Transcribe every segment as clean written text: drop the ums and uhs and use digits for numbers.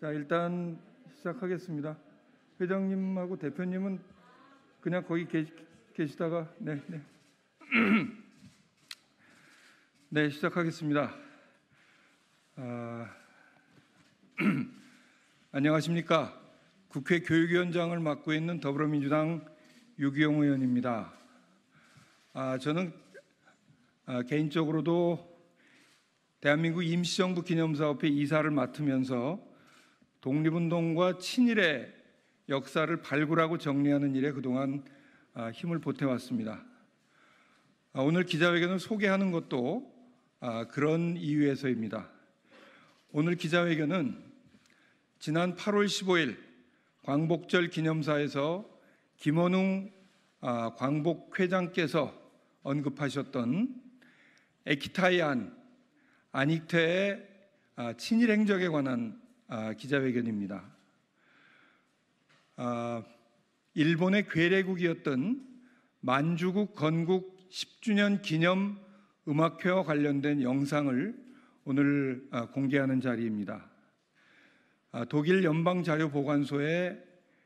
자, 일단 시작하겠습니다. 회장님하고 대표님은 그냥 거기 계시다가 네. 네, 시작하겠습니다. 안녕하십니까. 국회 교육위원장을 맡고 있는 더불어민주당 유기용 의원입니다. 저는 개인적으로도 대한민국 임시정부 기념사업회 이사를 맡으면서 독립운동과 친일의 역사를 발굴하고 정리하는 일에 그동안 힘을 보태왔습니다. 오늘 기자회견을 소개하는 것도 그런 이유에서입니다. 오늘 기자회견은 지난 8월 15일 광복절 기념사에서 김원웅 광복회장께서 언급하셨던 에키타이안 안익태의 친일 행적에 관한 기자회견입니다. 일본의 괴뢰국이었던 만주국 건국 10주년 기념 음악회와 관련된 영상을 오늘 공개하는 자리입니다. 독일 연방자료보관소의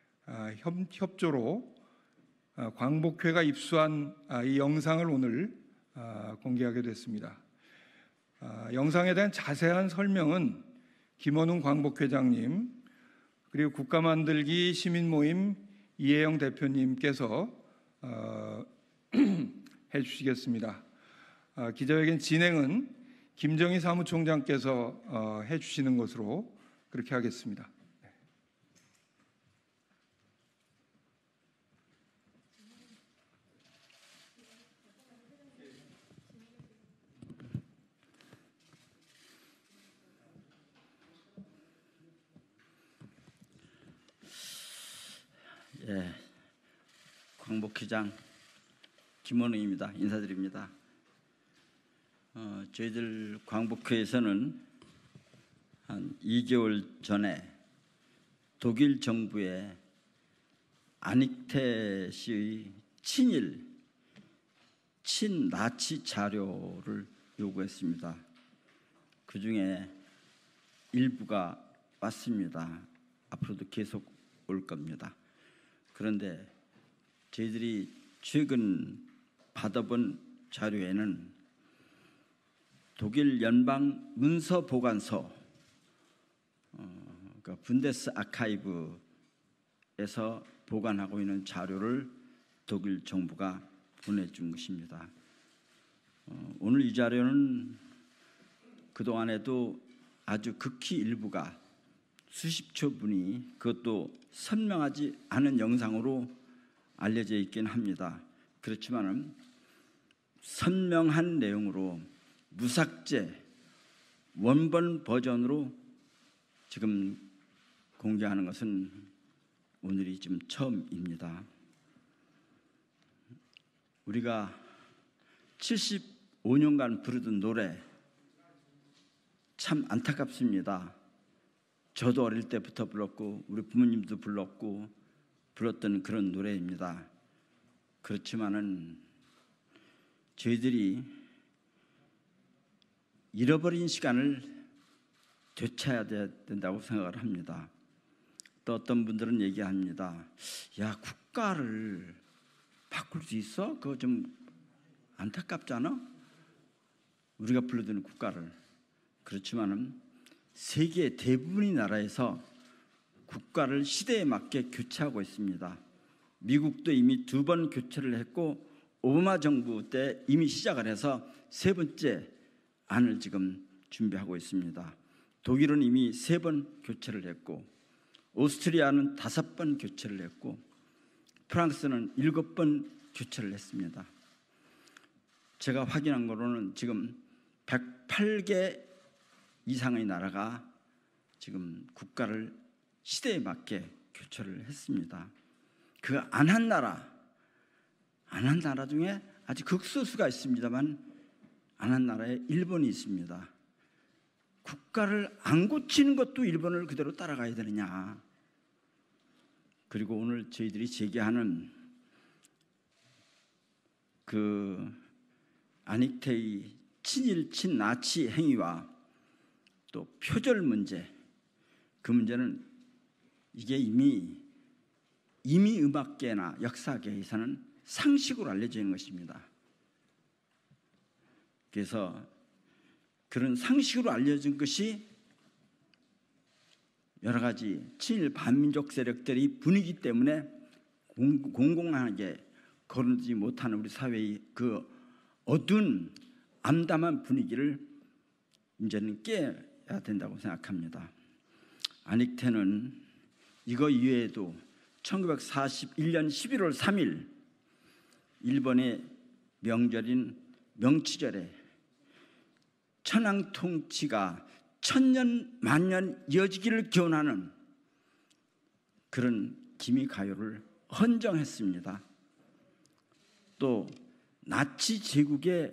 협조로 광복회가 입수한 이 영상을 오늘 공개하게 됐습니다. 영상에 대한 자세한 설명은 김원웅 광복회장님 그리고 국가만들기 시민모임 이혜영 대표님께서 해주시겠습니다. 기자회견 진행은 김정희 사무총장께서 해주시는 것으로 그렇게 하겠습니다. 광복회장 김원웅입니다. 인사드립니다. 저희들 광복회에서는 한 2개월 전에 독일 정부의 안익태 씨의 친나치 자료를 요구했습니다. 그 중에 일부가 왔습니다. 앞으로도 계속 올 겁니다. 그런데 저희들이 최근 받아본 자료에는 독일 연방 문서 보관소 그러니까 분데스 아카이브에서 보관하고 있는 자료를 독일 정부가 보내준 것입니다. 오늘 이 자료는 그동안에도 아주 극히 일부가 수십 초 분이 그것도 선명하지 않은 영상으로 알려져 있긴 합니다. 그렇지만은 선명한 내용으로 무삭제 원본 버전으로 지금 공개하는 것은 오늘이 지금 처음입니다. 우리가 75년간 부르던 노래 참 안타깝습니다. 저도 어릴 때부터 불렀고 우리 부모님도 불렀던 그런 노래입니다. 그렇지만은 저희들이 잃어버린 시간을 되찾아야 된다고 생각을 합니다. 또 어떤 분들은 얘기합니다. 야, 국가를 바꿀 수 있어? 그거 좀 안타깝잖아? 우리가 불러드는 국가를. 그렇지만은 세계 대부분의 나라에서 국가를 시대에 맞게 교체하고 있습니다. 미국도 이미 2번 교체를 했고 오바마 정부 때 이미 시작을 해서 3번째 안을 지금 준비하고 있습니다. 독일은 이미 3번 교체를 했고 오스트리아는 5번 교체를 했고 프랑스는 7번 교체를 했습니다. 제가 확인한 거로는 지금 108개 이상의 나라가 지금 국가를 시대에 맞게 교체를 했습니다. 그 안 한 나라 중에 아주 극소수가 있습니다만 안 한 나라에 일본이 있습니다. 국가를 안 고치는 것도 일본을 그대로 따라가야 되느냐. 그리고 오늘 저희들이 제기하는 그 안익태의 친일 친나치 행위와 또 표절 문제 그 문제는 이게 이미 음악계나 역사계에서는 상식으로 알려져 있는 것입니다. 그래서 그런 상식으로 알려진 것이 여러 가지 친일 반민족 세력들이 분위기 때문에 공공하게 거르지 못하는 우리 사회의 그 어두운 암담한 분위기를 이제는 깨야 된다고 생각합니다. 안익태는 이거 이외에도 1941년 11월 3일 일본의 명절인 명치절에 천황 통치가 천년 만년 이어지기를 기원하는 그런 기미가요를 헌정했습니다. 또 나치 제국의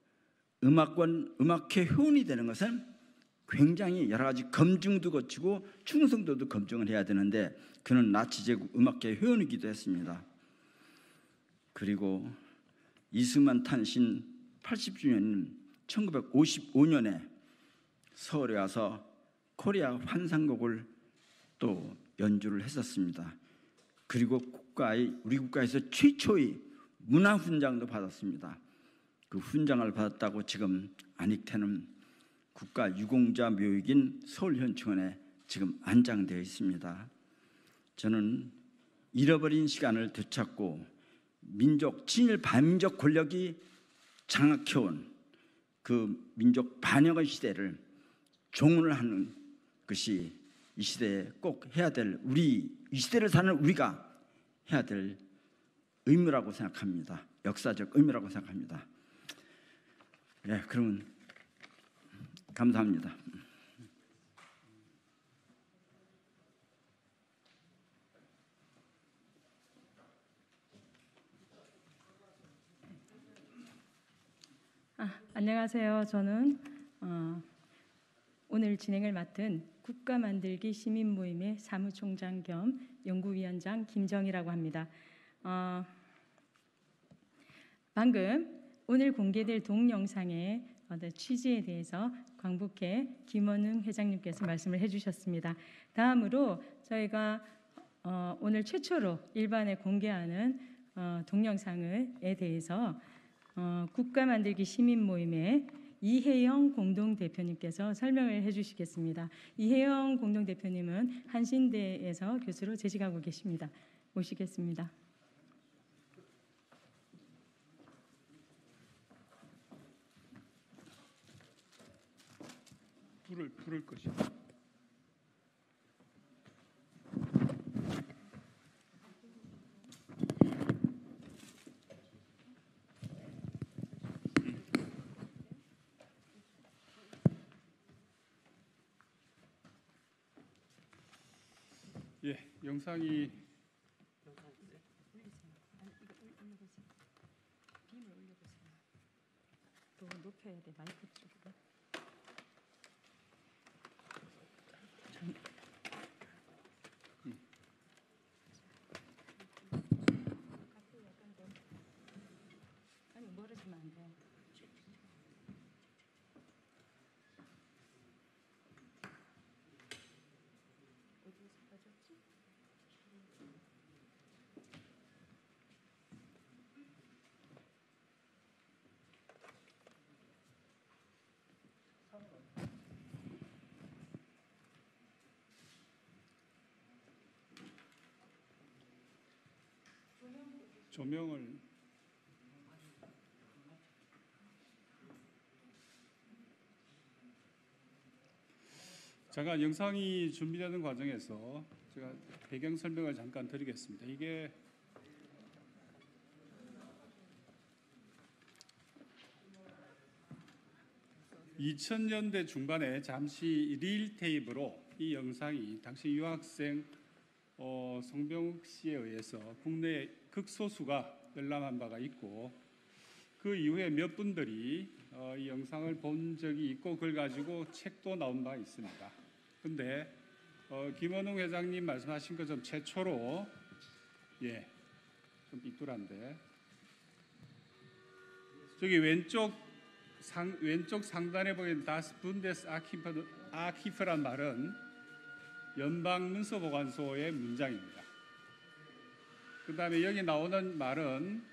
음악회 회원이 되는 것은 굉장히 여러 가지 검증도 거치고 충성도도 검증을 해야 되는데 그는 나치 제국 음악회 회원이기도 했습니다. 그리고 이승만 탄신 80주년 1955년에 서울에 와서 코리아 환상곡을 또 연주를 했었습니다. 그리고 우리 국가에서 최초의 문화훈장도 받았습니다. 그 훈장을 받았다고 지금 안익태는 국가유공자 묘역인 서울현충원에 지금 안장되어 있습니다. 저는 잃어버린 시간을 되찾고 친일 반민족 권력이 장악해온 그 민족 반역의 시대를 종언을 하는 것이 이 시대에 꼭 해야 될 이 시대를 사는 우리가 해야 될 의무라고 생각합니다. 역사적 의무라고 생각합니다. 네, 그러면 감사합니다. 안녕하세요. 저는 오늘 진행을 맡은 국가만들기 시민모임의 사무총장 겸 연구위원장 김정희라고 합니다. 방금 오늘 공개될 동영상의 취지에 대해서 광복회 김원웅 회장님께서 말씀을 해주셨습니다. 다음으로 저희가 오늘 최초로 일반에 공개하는 동영상에 대해서 국가만들기 시민모임의 이혜영 공동대표님께서 설명을 해주시겠습니다. 이혜영 공동대표님은 한신대에서 교수로 재직하고 계십니다. 모시겠습니다. 불을 부를 것이다. 예, 영상이 더 높여야 돼, 마이크 쪽으로. 아니, 멀어지면 안 돼. 어디서 빠졌지? 조명을 잠깐 영상이 준비되는 과정에서 제가 배경 설명을 잠깐 드리겠습니다. 이게 (2000년대) 중반에 잠시 릴 테이프로 이 영상이 당시 유학생 송병욱 씨에 의해서 국내 극소수가 열람한 바가 있고 그 이후에 몇 분들이 이 영상을 본 적이 있고 그걸 가지고 책도 나온 바 있습니다. 그런데 김원웅 회장님 말씀하신 것처럼 최초로 좀 삐뚤한데 저기 왼쪽 상단에 보이는 다스 분데스 아키프란 말은 연방문서보관소의 문장입니다. 그 다음에 여기 나오는 말은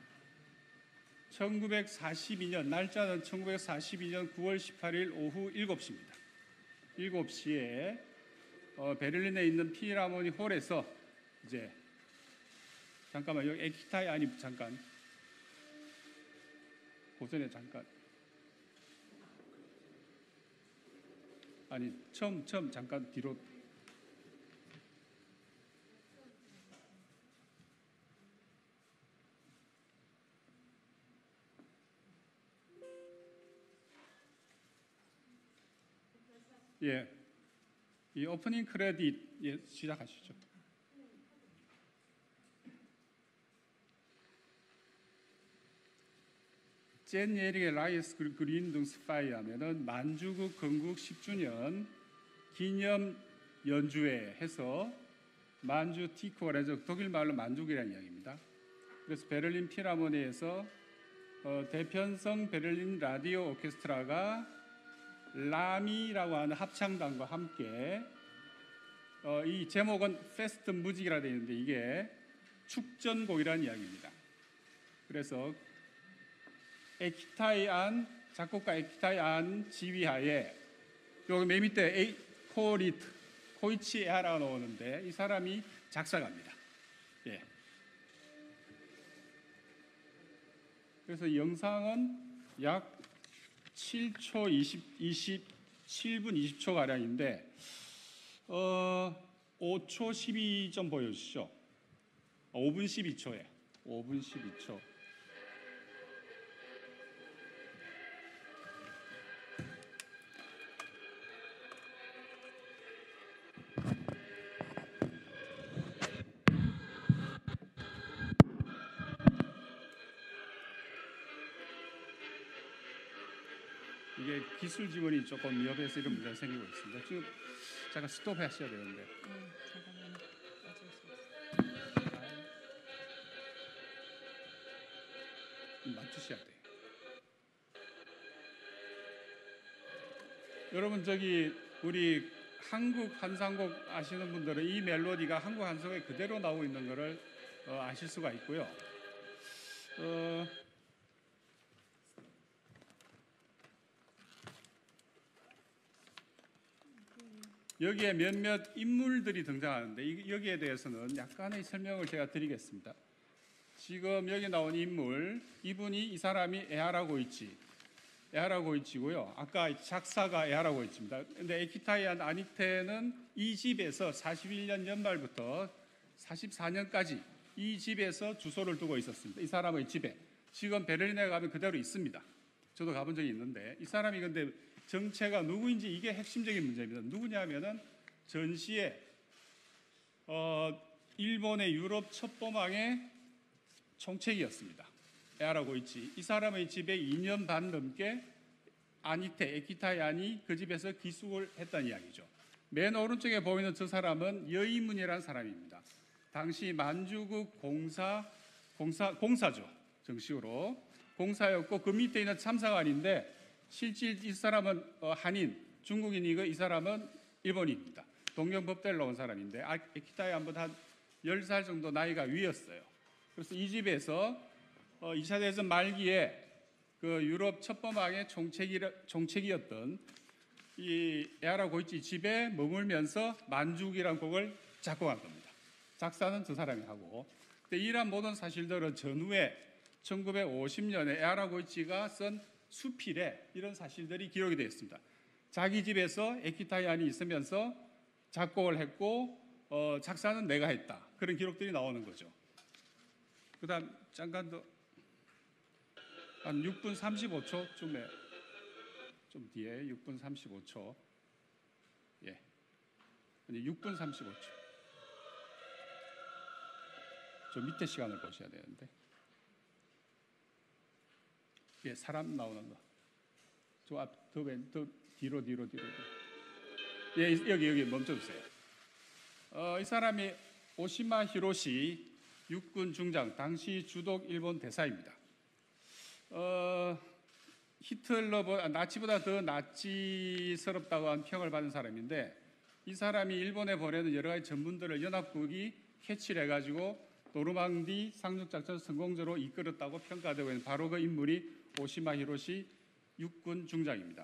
1942년, 날짜는 1942년 9월 18일 오후 7시입니다. 7시에 베를린에 있는 필하모니 홀에서 이제 잠깐만 여기 에키타이 아니 잠깐 고전에 잠깐 아니 처음 잠깐 뒤로 예, 이 오프닝 크레딧 예, 시작하시죠. 젠 예릭의 라이스 그린둥스파이 하면은 만주국 건국 10주년 기념 연주회 해서 만주 티코라서 독일 말로 만주국이라는 이야기입니다. 그래서 베를린 필하모니에서 대편성 베를린 라디오 오케스트라가 라미라고 하는 합창단과 함께 이 제목은 페스트 무직이라 되어 있는데 이게 축전곡이라는 이야기입니다. 그래서 에키타이안 작곡가 에키타이안 지휘하에 여기 맨 밑에 코이치 에하라가 나오는데 이 사람이 작사가입니다. 예. 그래서 이 영상은 약 7초 27분 20초 가량인데 5초 12점 보여주시죠. 5분 12초에 5분 12초. 이게 기술 지원이 조금 미흡해서 이런 문제가 생기고 있습니다. 지금 잠깐 스톱 하셔야 되는데. 잠깐만요. 어쩔 수 없어요. 맞추셔야 돼요. 여러분 저기 우리 한국 환상곡 아시는 분들은 이 멜로디가 한국 환상곡에 그대로 나오고 있는 것을 아실 수가 있고요. 여기에 몇몇 인물들이 등장하는데 여기에 대해서는 약간의 설명을 제가 드리겠습니다. 지금 여기 나온 인물, 이 사람이 에하라 고이치고요. 아까 작사가 에하라 고이치입니다. 근데 에키타이안 아니테는 이 집에서 41년 연말부터 44년까지 이 집에서 주소를 두고 있었습니다. 이 사람의 집에. 지금 베를린에 가면 그대로 있습니다. 저도 가본 적이 있는데 이 사람이 근데 정체가 누구인지 이게 핵심적인 문제입니다. 누구냐면은 전시에 일본의 유럽 첩보망의 총책이었습니다. 에하라 고이치. 이 사람의 집에 2년 반 넘게 에키타이안이 그 집에서 기숙을 했다는 이야기죠. 맨 오른쪽에 보이는 저 사람은 여이문이라는 사람입니다. 당시 만주국 공사죠. 정식으로 공사였고 그 밑에 있는 참사관인데 실질 이 사람은 한인, 중국인이고 이 사람은 일본인입니다. 동경법대를 나온 사람인데 에키타이안보다 한 10살 정도 나이가 위였어요. 그래서 이 집에서 2차 대전 말기에 그 유럽 첩보망의 총책이었던 이 에하라 고이치 집에 머물면서 만주국이라는 곡을 작곡한 겁니다. 작사는 저 사람이 하고. 근데 이러한 모든 사실들은 전후에 1950년에 에하라 고이치가 쓴 수필에 이런 사실들이 기록이 되어 있습니다. 자기 집에서 에키타이안이 있으면서 작곡을 했고 작사는 내가 했다. 그런 기록들이 나오는 거죠. 그 다음 잠깐 더 한 6분 35초쯤에 좀 뒤에 6분 35초 예, 아니 6분 35초 저 밑에 시간을 보셔야 되는데 예, 사람 나오는 거. 저 앞, 더 뒤로. 예, 여기 멈춰주세요. 이 사람이 오시마 히로시 육군 중장, 당시 주독 일본 대사입니다. 나치보다 더 나치스럽다고 한 평을 받은 사람인데 이 사람이 일본에 보내는 여러 가지 전문들을 연합국이 캐치를 해가지고 노르망디 상륙작전 성공적으로 이끌었다고 평가되고 있는 바로 그 인물이 오시마 히로시 육군 중장입니다.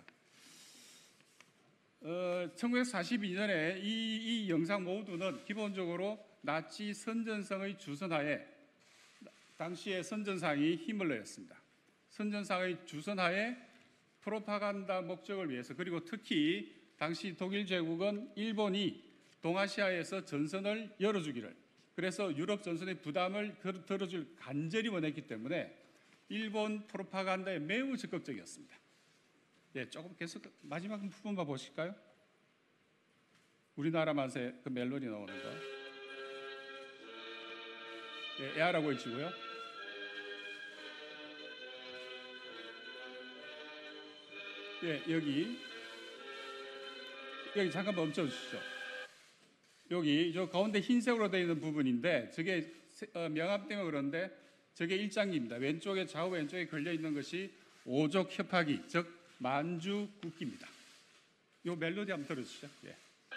1942년에 이 영상 모두는 기본적으로 나치 선전성의 주선하에 당시의 선전상이 힘을 내었습니다. 선전상의 주선하에 프로파간다 목적을 위해서, 그리고 특히 당시 독일 제국은 일본이 동아시아에서 전선을 열어주기를, 그래서 유럽 전선의 부담을 들어줄 간절히 원했기 때문에 일본 프로파간다에 매우 적극적이었습니다. 예, 조금 계속 마지막 부분만 보실까요? 우리나라 맛의 그 멜로디 나오는 거. 예, 에아라고 해주고요. 예, 여기 잠깐 멈춰 주시죠. 여기 저 가운데 흰색으로 되어 있는 부분인데 저게 명암 때문에 그런데 저게 일장기입니다. 왼쪽에 좌우 왼쪽에 걸려 있는 것이 오족 협하기, 즉 만주 국기입니다. 이 멜로디 한번 들어주시죠. 예.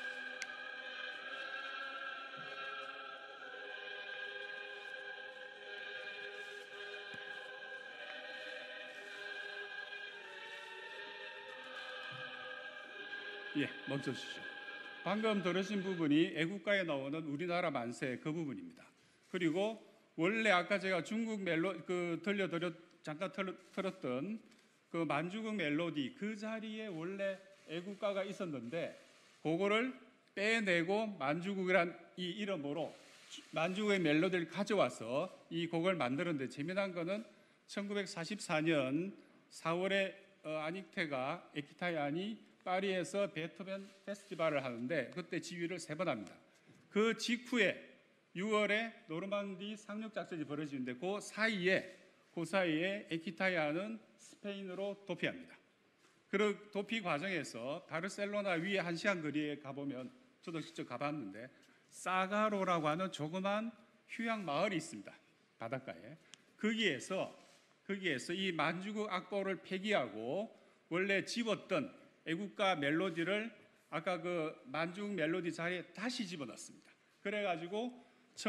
예, 멈춰주시죠. 방금 들으신 부분이 애국가에 나오는 우리나라 만세 그 부분입니다. 그리고 원래 아까 제가 중국 잠깐 틀었던 그 만주국 멜로디 그 자리에 원래 애국가가 있었는데 그거를 빼내고 만주국이란 이 이름으로 만주국의 멜로디를 가져와서 이 곡을 만드는데 재미난 거는 1944년 4월에 안익태가 에키타이 안이 파리에서 베토벤 페스티벌을 하는데 그때 지휘를 3번 합니다. 그 직후에 6월에 노르망디 상륙작전이 벌어지는데 그 사이에 에키타이아는 스페인으로 도피합니다. 그 도피 과정에서 바르셀로나 위에 1시간 거리에 가보면 저도 직접 가봤는데 사가로라고 하는 조그만 휴양 마을이 있습니다. 바닷가에. 거기에서 이 만주국 악보를 폐기하고 원래 집었던 애국가 멜로디를 아까 그 만주국 멜로디 자리에 다시 집어넣습니다. 그래가지고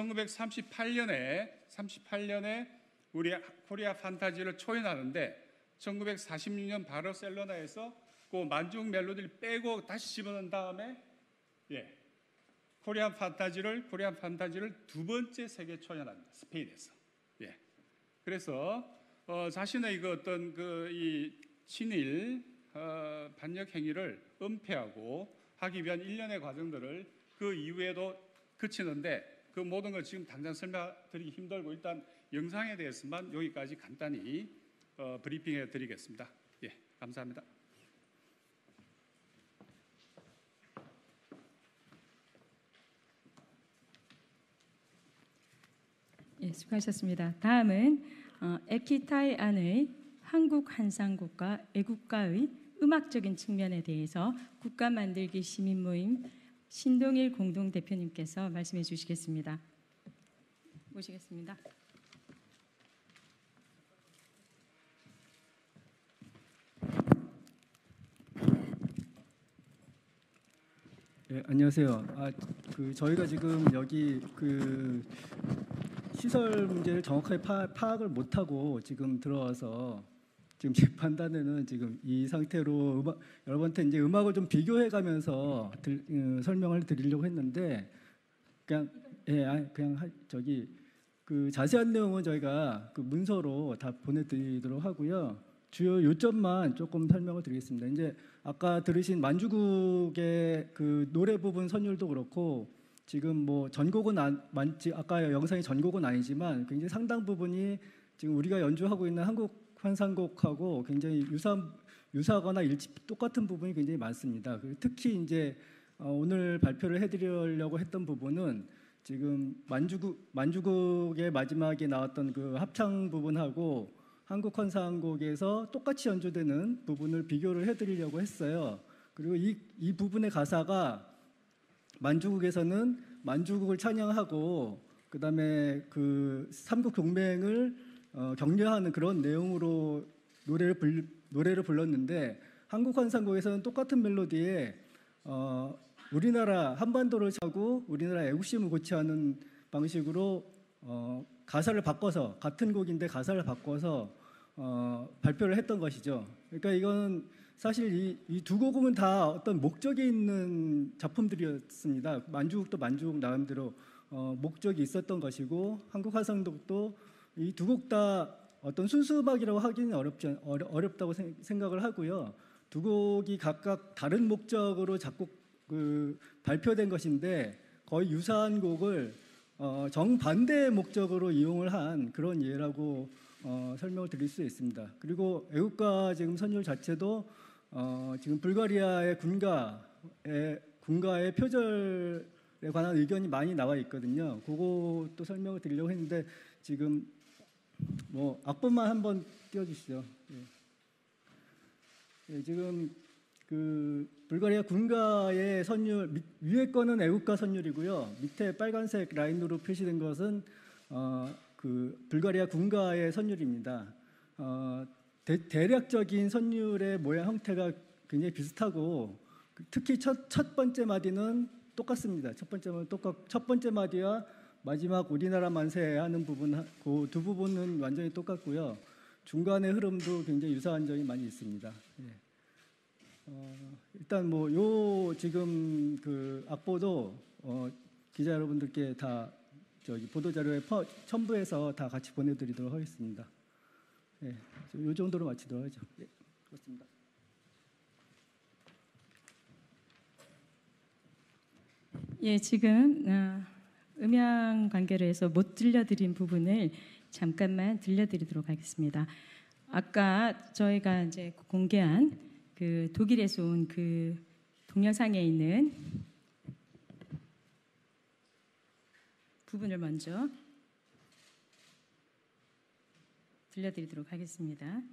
1938년에 우리 코리아 판타지를 초연하는데 1946년 바르셀로나에서 그 만주국 멜로디를 빼고 다시 집어넣은 다음에 코리안 판타지를 두 번째 세계 초연합니다. 스페인에서. 예. 그래서 자신의 그 어떤 이 친일 반역 행위를 은폐하고 하기 위한 일련의 과정들을 그 이후에도 거치는데 그 모든 걸 지금 당장 설명드리기 힘들고 일단 영상에 대해서만 여기까지 간단히 브리핑해 드리겠습니다. 예, 감사합니다. 예, 수고하셨습니다. 다음은 에키타이 안의 한국 한상국과 애국가의 음악적인 측면에 대해서 국가 만들기 시민 모임 신동일 공동대표님께서 말씀해 주시겠습니다. 모시겠습니다. 네, 안녕하세요. 저희가 지금 여기 그 시설 문제를 정확하게 파악을 못하고 지금 들어와서 지금 제 판단에는 지금 이 상태로 여러분한테 이제 음악을 좀 비교해가면서 설명을 드리려고 했는데 그냥 그 자세한 내용은 저희가 그 문서로 다 보내드리도록 하고요. 주요 요점만 조금 설명을 드리겠습니다. 이제 아까 들으신 만주국의 그 노래 부분 선율도 그렇고 지금 뭐 전곡은 아까 영상이 전곡은 아니지만 굉장히 상당 부분이 지금 우리가 연주하고 있는 한국 환상곡하고 굉장히 유사하거나 똑같은 부분이 굉장히 많습니다. 그리고 특히 이제 오늘 발표를 해드리려고 했던 부분은 지금 만주국의 마지막에 나왔던 그 합창 부분하고 한국 환상곡에서 똑같이 연주되는 부분을 비교를 해드리려고 했어요. 그리고 이 부분의 가사가 만주국에서는 만주국을 찬양하고 그다음에 그 삼국 동맹을 격려하는 그런 내용으로 노래를 불렀는데 한국 환상곡에서는 똑같은 멜로디에 우리나라 한반도를 차고 우리나라 애국심을 고취하는 방식으로 가사를 바꿔서 같은 곡인데 가사를 바꿔서 발표를 했던 것이죠. 그러니까 이건 사실 이 두 곡은 다 어떤 목적이 있는 작품들이었습니다. 만주국도 만주국 나름대로 목적이 있었던 것이고 한국화성독도 이 두 곡 다 어떤 순수 음악이라고 하기는 어렵다고 생각을 하고요. 두 곡이 각각 다른 목적으로 발표된 것인데 거의 유사한 곡을 정반대의 목적으로 이용을 한 그런 예라고 설명을 드릴 수 있습니다. 그리고 애국가 지금 선율 자체도 지금 불가리아의 군가의 표절에 관한 의견이 많이 나와 있거든요. 그것도 설명을 드리려고 했는데 지금 악보만 한번 띄워주시죠. 예, 지금 그 불가리아 군가의 선율 위에 거는 애국가 선율이고요. 밑에 빨간색 라인으로 표시된 것은 그 불가리아 군가의 선율입니다. 대략적인 선율의 모양 형태가 굉장히 비슷하고 특히 첫 번째 마디는 똑같습니다. 첫 번째 마디와 마지막 우리나라 만세 하는 부분, 그 두 부분은 완전히 똑같고요. 중간의 흐름도 굉장히 유사한 점이 많이 있습니다. 예. 일단 요 지금 그 악보도 기자 여러분들께 다 보도 자료에 첨부해서 다 같이 보내드리도록 하겠습니다. 예, 요 정도로 마치도록 하죠. 예, 그렇습니다. 예, 지금 음향 관계로 해서 못 들려드린 부분을 잠깐만 들려드리도록 하겠습니다. 아까 저희가 이제 공개한 그 독일에서 온 그 동영상에 있는 부분을 먼저 들려드리도록 하겠습니다.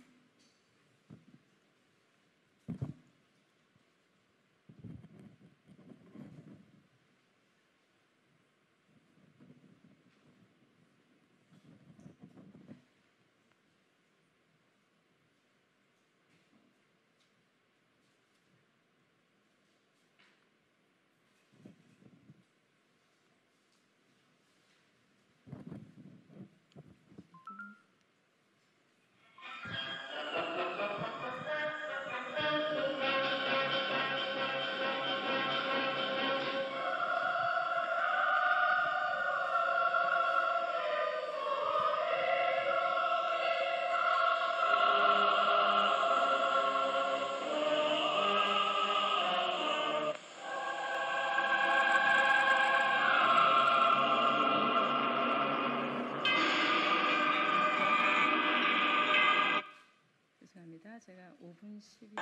제가 5분 12초.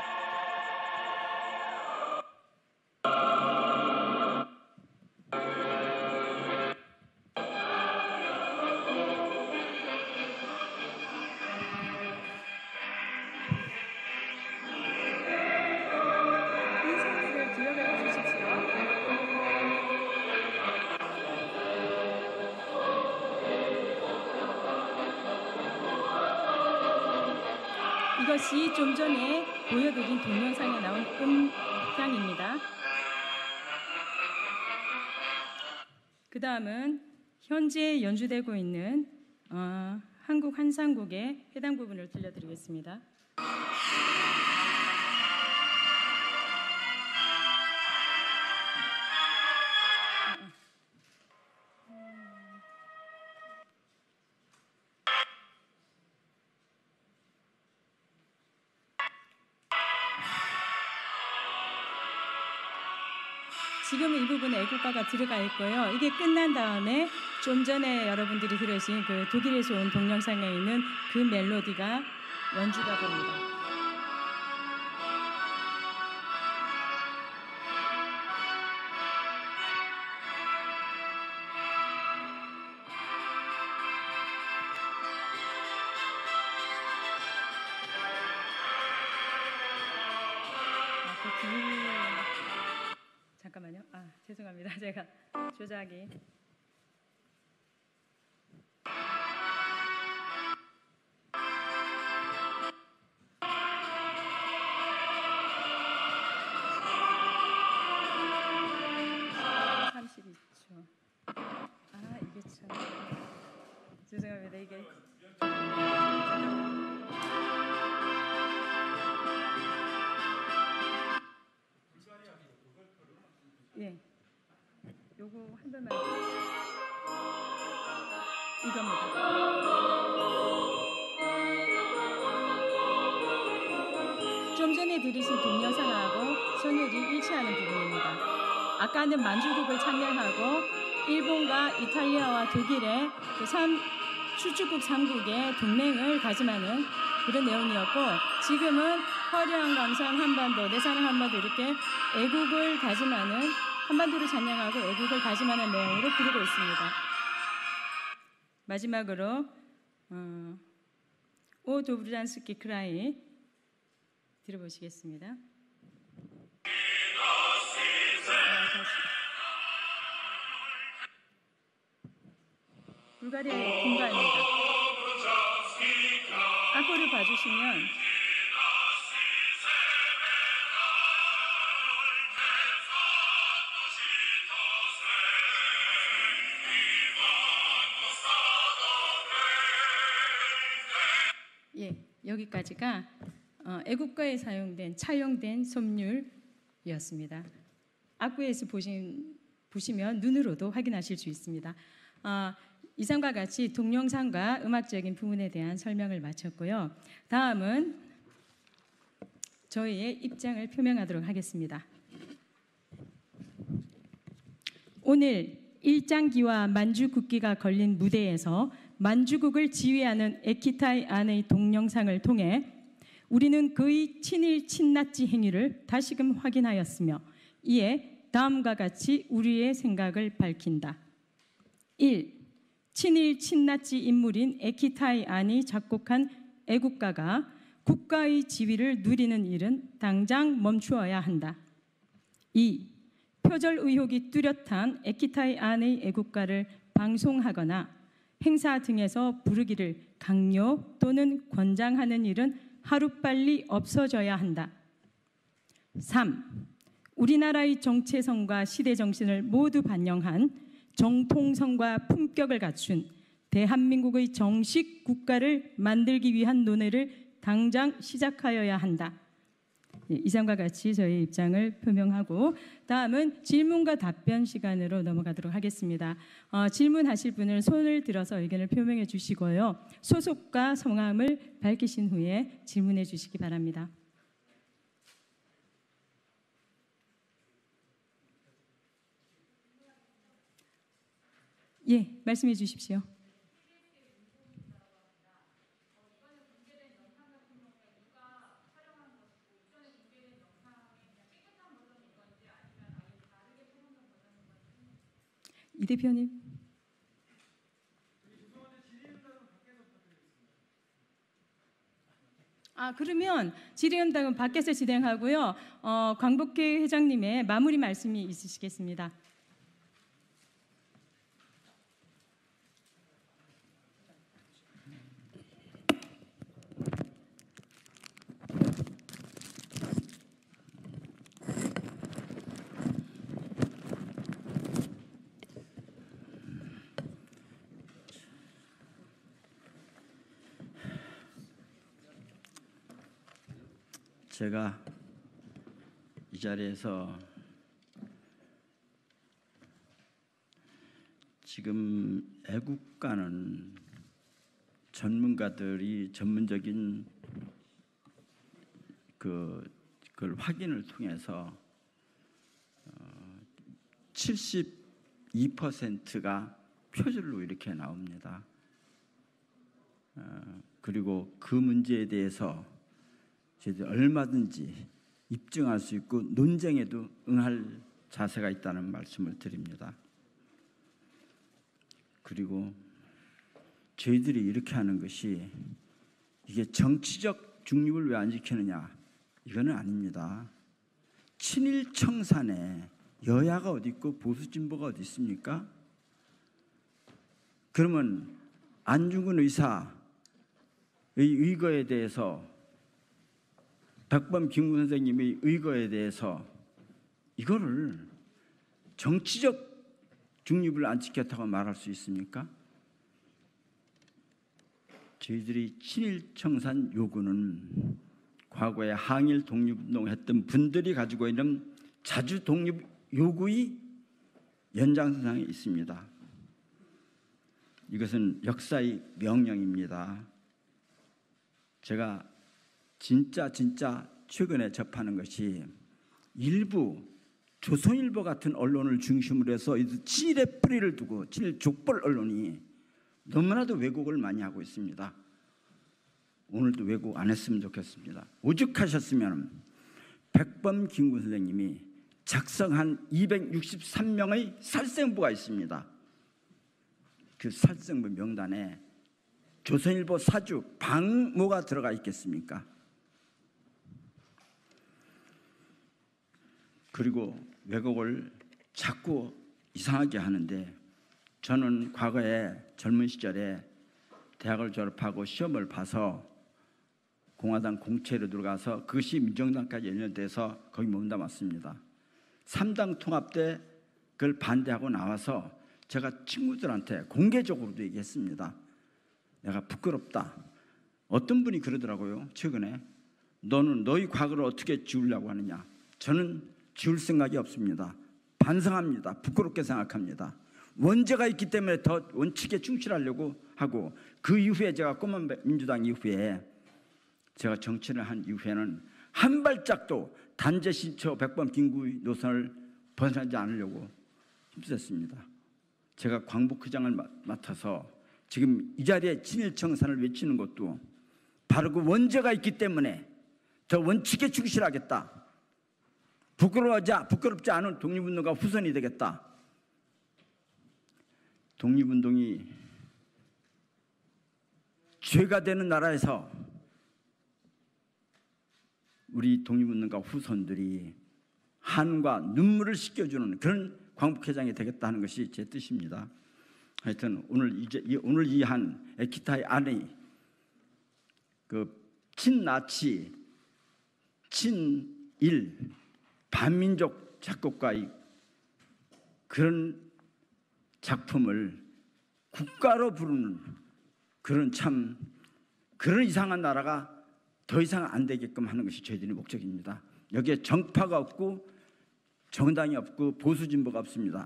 인사를 기억해 주십시오. 이것이 좀 전에 보여드린 동영상에 나온 음향입니다. 그 다음은 현재 연주되고 있는 한국 환상곡의 해당 부분을 들려드리겠습니다. 지금은 이 부분에 애국가가 들어가 있고요. 이게 끝난 다음에 좀 전에 여러분들이 들으신 그 독일에서 온 동영상에 있는 그 멜로디가 연주가 됩니다. 잠깐만요. 죄송합니다. 제가 조작이. 죄송합니다. 이게 예, 요거 한 번만 이겁니다. 좀 전에 들으신 동영상하고 선율이 일치하는 부분입니다. 아까는 만주국을 찬양하고 일본과 이탈리아와 독일의 그 수출국 3국의 동맹을 다짐하는 그런 내용이었고, 지금은 화려한 감성 한반도, 내 사랑 한반도 이렇게 애국을 다짐하는, 한반도를 찬양하고 애국을 다짐하는 내용으로 부르고 있습니다. 마지막으로 오 도브잔스키 크라이 들어보시겠습니다. 불가리아의 군가입니다. 악보를 봐주시면 예, 여기까지가 애국가에 차용된 솜률이었습니다. 악보에서 보시면 눈으로도 확인하실 수 있습니다. 이상과 같이 동영상과 음악적인 부분에 대한 설명을 마쳤고요. 다음은 저희의 입장을 표명하도록 하겠습니다. 오늘 일장기와 만주국기가 걸린 무대에서 만주국을 지휘하는 에키타이 안의 동영상을 통해 우리는 그의 친일 친나치 행위를 다시금 확인하였으며, 이에 다음과 같이 우리의 생각을 밝힌다. 1. 친일 친나치 인물인 에키타이 안이 작곡한 애국가가 국가의 지위를 누리는 일은 당장 멈추어야 한다. 2. 표절 의혹이 뚜렷한 에키타이 안의 애국가를 방송하거나 행사 등에서 부르기를 강요 또는 권장하는 일은 하루빨리 없어져야 한다. 3. 우리나라의 정체성과 시대 정신을 모두 반영한 정통성과 품격을 갖춘 대한민국의 정식 국가를 만들기 위한 논의를 당장 시작하여야 한다. 이상과 같이 저희 입장을 표명하고, 다음은 질문과 답변 시간으로 넘어가도록 하겠습니다. 질문하실 분은 손을 들어서 의견을 표명해 주시고요. 소속과 성함을 밝히신 후에 질문해 주시기 바랍니다. 예, 말씀해 주십시오. 이 대표님. 그러면 질의응답은 밖에서 진행하고요. 광복회 회장님의 마무리 말씀이 있으시겠습니다. 제가 이 자리에서 지금 애국가는 전문가들이 전문적인 그걸 확인을 통해서 72%가 표절로 이렇게 나옵니다. 그리고 그 문제에 대해서 저희들이 얼마든지 입증할 수 있고 논쟁에도 응할 자세가 있다는 말씀을 드립니다. 그리고 저희들이 이렇게 하는 것이 이게 정치적 중립을 왜 안 지키느냐, 이거는 아닙니다. 친일 청산에 여야가 어디 있고 보수 진보가 어디 있습니까? 그러면 안중근 의사의 의거에 대해서, 덕범 김구 선생님의 의거에 대해서 이거를 정치적 중립을 안 지켰다고 말할 수 있습니까? 저희들이 친일 청산 요구는 과거에 항일 독립운동했던 분들이 가지고 있는 자주 독립 요구의 연장선상에 있습니다. 이것은 역사의 명령입니다. 제가 진짜 최근에 접하는 것이 일부 조선일보 같은 언론을 중심으로 해서 친일의 뿌리를 두고 친일 족벌 언론이 너무나도 왜곡을 많이 하고 있습니다. 오늘도 왜곡 안 했으면 좋겠습니다. 오죽하셨으면 백범 김구 선생님이 작성한 263명의 살생부가 있습니다. 그 살생부 명단에 조선일보 사주 방모가 들어가 있겠습니까? 그리고 왜곡을 자꾸 이상하게 하는데, 저는 과거에 젊은 시절에 대학을 졸업하고 시험을 봐서 공화당 공채로 들어가서 그것이 민정당까지 연결돼서 거기 몸담았습니다. 3당 통합 때 그걸 반대하고 나와서 제가 친구들한테 공개적으로도 얘기했습니다. 내가 부끄럽다. 어떤 분이 그러더라고요. 최근에 너는 너희 과거를 어떻게 지우려고 하느냐. 저는 지울 생각이 없습니다. 반성합니다. 부끄럽게 생각합니다. 원죄가 있기 때문에 더 원칙에 충실하려고 하고, 그 이후에 제가 꼬마 민주당 이후에 제가 정치를 한 이후에는 한 발짝도 단죄 신처 백범 김구의 노선을 벗어나지 않으려고 힘썼습니다. 제가 광복회장을 맡아서 지금 이 자리에 친일 청산을 외치는 것도 바로 그 원죄가 있기 때문에 더 원칙에 충실하겠다. 부끄럽지 않은 독립운동가 후손이 되겠다. 독립운동이 죄가 되는 나라에서 우리 독립운동가 후손들이 한과 눈물을 씻겨주는 그런 광복회장이 되겠다 하는 것이 제 뜻입니다. 하여튼 오늘 이 한 에키타의 안에 그 친나치, 친일, 반민족 작곡가의 그런 작품을 국가로 부르는 그런 이상한 나라가 더 이상 안 되게끔 하는 것이 저희들의 목적입니다. 여기에 정파가 없고 정당이 없고 보수 진보가 없습니다.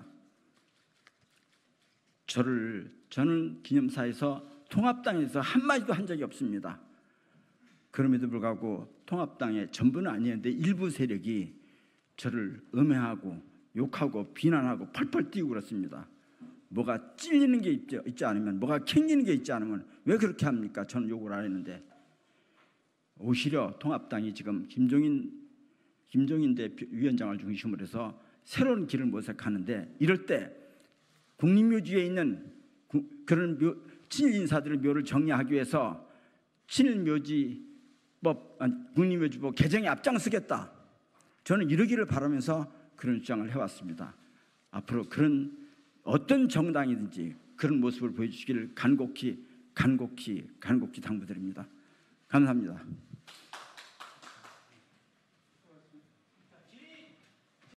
저는 기념사에서 통합당에서 한마디도 한 적이 없습니다. 그럼에도 불구하고 통합당의 전부는 아니었는데 일부 세력이 저를 음해하고 욕하고 비난하고 펄펄 뛰고 그렇습니다. 뭐가 찔리는 게 있지 않으면, 뭐가 캥기는 게 있지 않으면 왜 그렇게 합니까? 저는 욕을 안 했는데. 오히려 통합당이 지금 김종인 위원장을 중심으로 해서 새로운 길을 모색하는데, 이럴 때 국립묘지에 있는 그런 친일 인사들의 묘를 정리하기 위해서 국립묘지법 개정에 앞장서겠다. 저는 이러기를 바라면서 그런 주장을 해왔습니다. 앞으로 그런 어떤 정당이든지 그런 모습을 보여주시기를 간곡히 당부드립니다. 감사합니다.